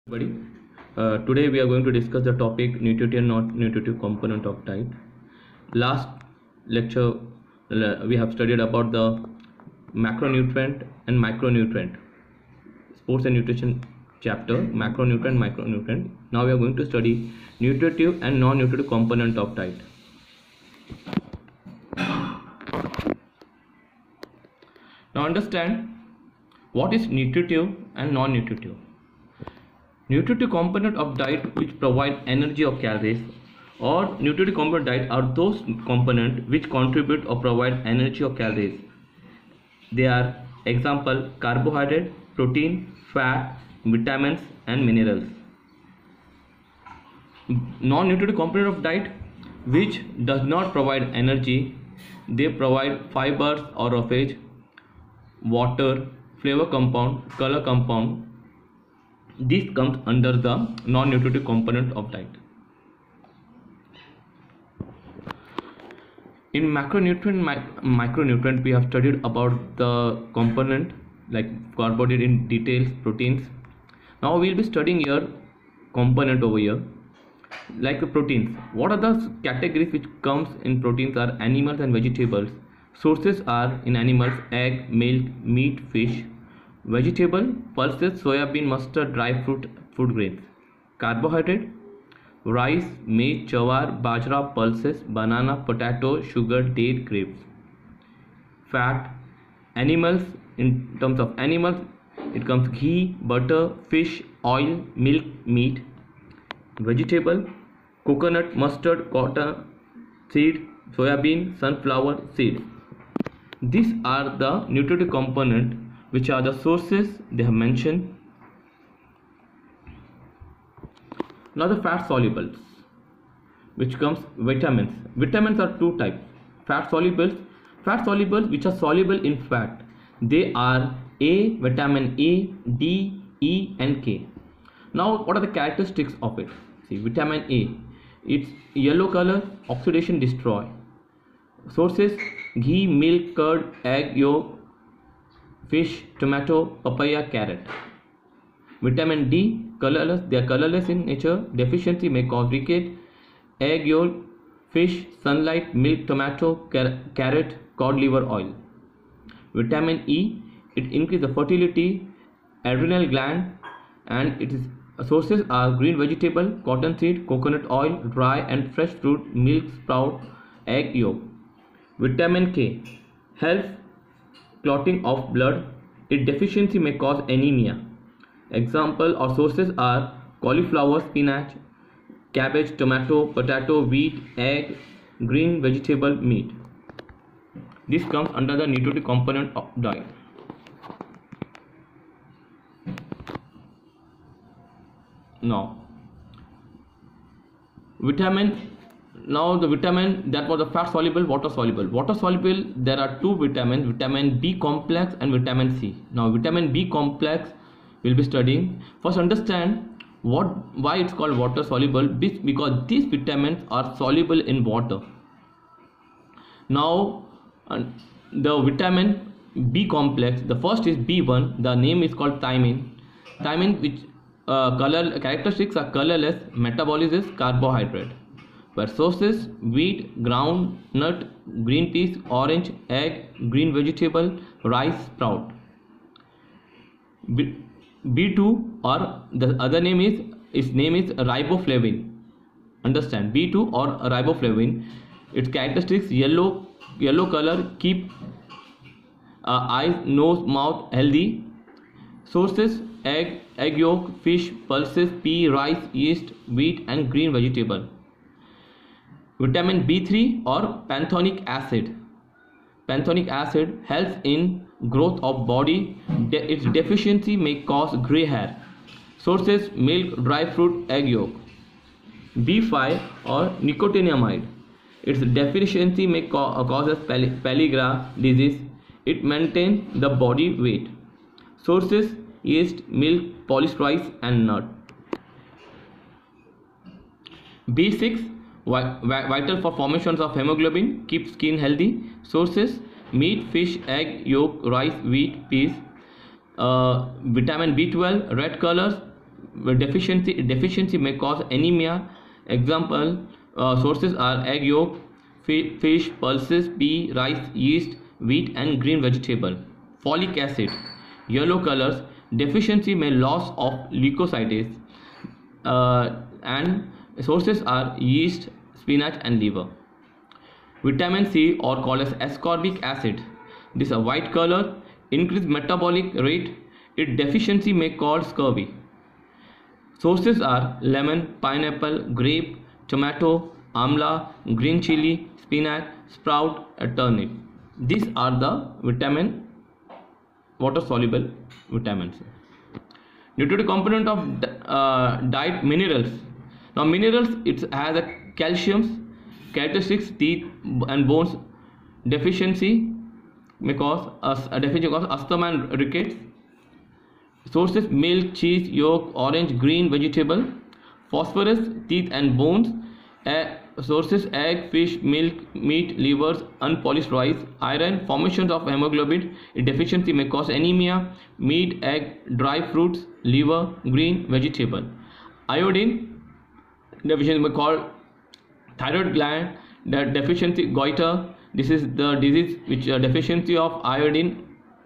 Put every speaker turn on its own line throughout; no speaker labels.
Everybody, today we are going to discuss the topic nutritive and not nutritive component of diet. Last lecture we have studied about the macronutrient and micronutrient, sports and nutrition chapter, micronutrient. Now we are going to study nutritive and non-nutritive component of diet. Now understand what is nutritive and non-nutritive. Nutritive component of diet which provide energy or calories, or nutritive component diet are those components which contribute or provide energy or calories. They are example carbohydrate, protein, fat, vitamins and minerals. Non-nutritive component of diet which does not provide energy, they provide fibers or roughage, water, flavor compound, color compound. This comes under the non-nutritive component of diet. In macronutrient, micronutrient, we have studied about the component like carbohydrate in details, proteins. Now we will be studying here component over here like the proteins. What are the categories which comes in proteins are animals and vegetables. Sources are in animals egg, milk, meat, fish. Vegetable, pulses, soybean, mustard, dry fruit, food grains. Carbohydrate, rice, maize, jawar, bajra, pulses, banana, potato, sugar, date, grapes. Fat, animals, in terms of animals, it comes ghee, butter, fish, oil, milk, meat. Vegetable, coconut, mustard, cotton, seed, soybean, sunflower, seed. These are the nutritive component which are the sources they have mentioned. Now the fat solubles, which comes vitamins. Vitamins are two types. Fat solubles which are soluble in fat. They are A, vitamin A, D, E and K. Now what are the characteristics of it? See, vitamin A, it's yellow color, oxidation destroy. Sources ghee, milk, curd, egg yolk, fish, tomato, papaya, carrot. Vitamin D, colorless, they are colorless in nature. Deficiency may cause rickets. Egg yolk, fish, sunlight, milk, tomato, carrot, cod liver oil. Vitamin E, it increases the fertility, adrenal gland, and its sources are green vegetable, cottonseed, coconut oil, dry and fresh fruit, milk, sprout, egg yolk. Vitamin K, helps clotting of blood. Its deficiency may cause anemia. Example or sources are cauliflower, spinach, cabbage, tomato, potato, wheat, egg, green vegetable, meat. This comes under the nutritive component of diet. Now the vitamin that was the fat soluble, water soluble. Water soluble, there are two vitamins, vitamin B complex and vitamin C. Now vitamin B complex we'll be studying. First understand why it's called water soluble, because these vitamins are soluble in water. Now the vitamin B complex, the first is B1, the name is called thiamine. Thiamine which characteristics are colorless, metabolizes carbohydrate. Where sources wheat, ground nut, green peas, orange, egg, green vegetable, rice, sprout. B2 or the other name is, its name is riboflavin. Understand, B2 or riboflavin, its characteristics yellow color, keep eyes, nose, mouth healthy. Sources egg yolk, fish, pulses, pea, rice, yeast, wheat and green vegetable. Vitamin B3 or pantothenic acid. Pantothenic acid helps in growth of body. Its deficiency may cause gray hair. Sources milk, dry fruit, egg yolk. B5 or nicotinamide. Its deficiency may cause pellagra disease. It maintains the body weight. Sources yeast, milk, polished rice and nut. B6 vital for formations of hemoglobin, keep skin healthy. Sources meat, fish, egg yolk, rice, wheat, peas. Vitamin B12, red colors, deficiency may cause anemia. Example sources are egg yolk, fish, pulses, pea, rice, yeast, wheat, and green vegetable. Folic acid, yellow colors. Deficiency may loss of leukocytes, and sources are yeast, spinach, and liver. Vitamin C, or called as ascorbic acid. This is a white color, increased metabolic rate. Its deficiency may cause scurvy. Sources are lemon, pineapple, grape, tomato, amla, green chili, spinach, sprout, turnip. These are the water soluble vitamins. Nutritive component of diet: minerals. Now minerals, it has a calcium, characteristics, teeth and bones. Deficiency may cause asthma and rickets. Sources: milk, cheese, yolk, orange, green vegetable. Phosphorus, teeth and bones. Sources: egg, fish, milk, meat, livers, unpolished rice. Iron, formations of hemoglobin. Deficiency may cause anemia. Meat, egg, dry fruits, liver, green vegetable. Iodine, deficiency may cause thyroid gland deficiency, goiter. This is the disease which deficiency of iodine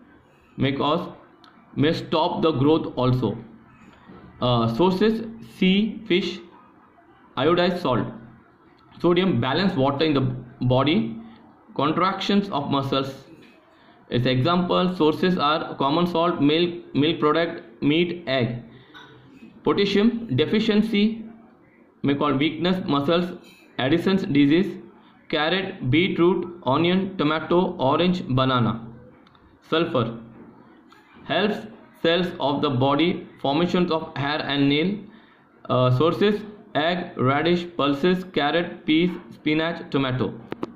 may stop the growth also. Sources: sea, fish, iodized salt. Sodium, balance water in the body. Contractions of muscles. Its example: sources are common salt, milk product, meat, egg. Potassium, deficiency may cause weakness, muscles, Addison's disease. Carrot, beetroot, onion, tomato, orange, banana. Sulfur, helps cells of the body, formations of hair and nail. Sources: egg, radish, pulses, carrot, peas, spinach, tomato.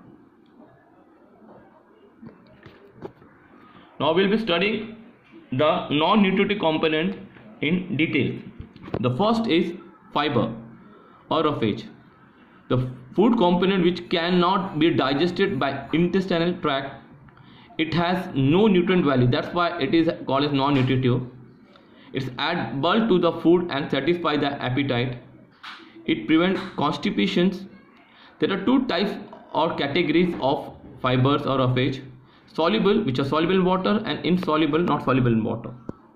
Now we will be studying the non-nutritive component in detail. The first is fiber or roughage. The food component which cannot be digested by intestinal tract. It has no nutrient value, that's why it is called as non-nutritive. It's add bulk to the food and satisfy the appetite. It prevents constipations. There are two types or categories of fibers or roughage: soluble, which are soluble in water, and insoluble, not soluble in water.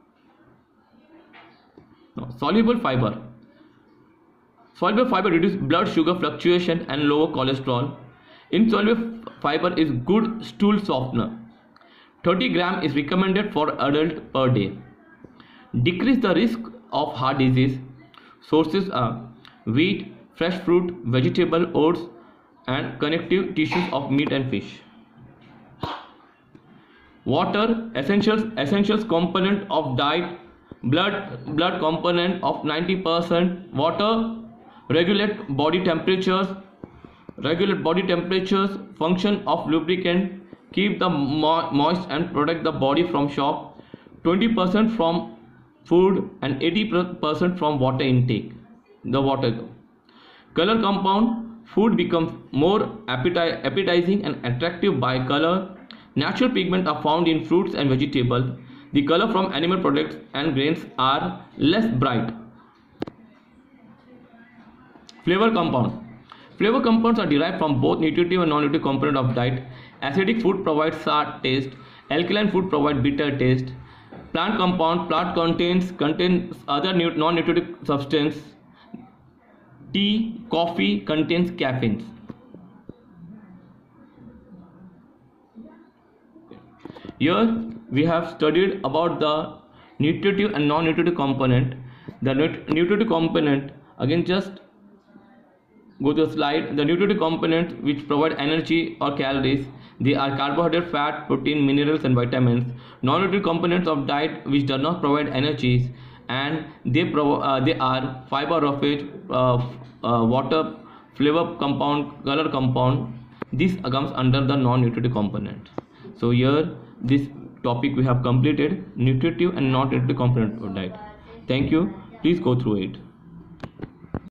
Now, soluble fiber. Soluble fiber reduces blood sugar fluctuation and lower cholesterol. Insoluble fiber is good stool softener. 30 grams is recommended for adult per day. Decrease the risk of heart disease. Sources are wheat, fresh fruit, vegetable, oats, and connective tissues of meat and fish. Water, essentials component of diet. Blood component of 90%. Water regulate body temperatures. Function of lubricant, keep the moist and protect the body from shock. 20% from food and 80% from water intake. The water. Color compound, food becomes more appetizing and attractive by color. Natural pigments are found in fruits and vegetables. The color from animal products and grains are less bright. Flavor compound. Flavor compounds are derived from both nutritive and non-nutritive component of diet. Acidic food provides sour taste. Alkaline food provides bitter taste. Plant compound. Plant contains other non-nutritive substance. Tea, coffee contains caffeine. Here we have studied about the nutritive and non-nutritive component. The nutritive component, again just go to the slide. The nutritive components which provide energy or calories, they are carbohydrate, fat, protein, minerals and vitamins. Non-nutritive components of diet which do not provide energies, and they are fiber, roughage, water, flavor compound, color compound. This comes under the non-nutritive component. So here this topic we have completed: nutritive and non-nutritive component of diet. Thank you. Please go through it.